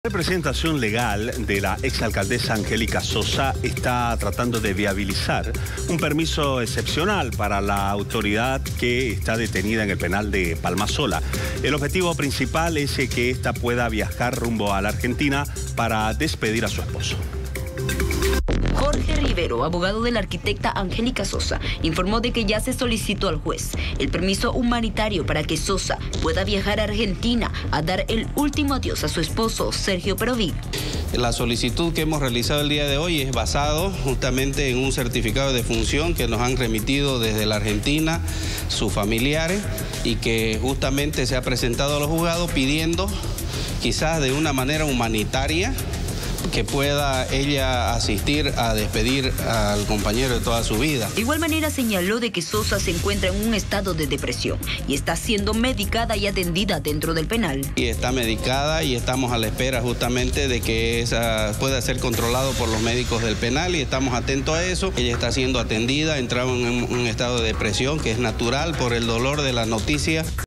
La representación legal de la exalcaldesa Angélica Sosa está tratando de viabilizar un permiso excepcional para la autoridad que está detenida en el penal de Palmasola. El objetivo principal es que ésta pueda viajar rumbo a la Argentina para despedir a su esposo. Jorge Rivero, abogado de la arquitecta Angélica Sosa, informó de que ya se solicitó al juez el permiso humanitario para que Sosa pueda viajar a Argentina a dar el último adiós a su esposo, Sergio Peroví. La solicitud que hemos realizado el día de hoy es basado justamente en un certificado de defunción que nos han remitido desde la Argentina sus familiares y que justamente se ha presentado a los juzgados pidiendo quizás de una manera humanitaria que pueda ella asistir a despedir al compañero de toda su vida. De igual manera señaló de que Sosa se encuentra en un estado de depresión y está siendo medicada y atendida dentro del penal. Y está medicada y estamos a la espera justamente de que pueda ser controlado por los médicos del penal y estamos atentos a eso. Ella está siendo atendida, entraba en un estado de depresión que es natural por el dolor de la noticia.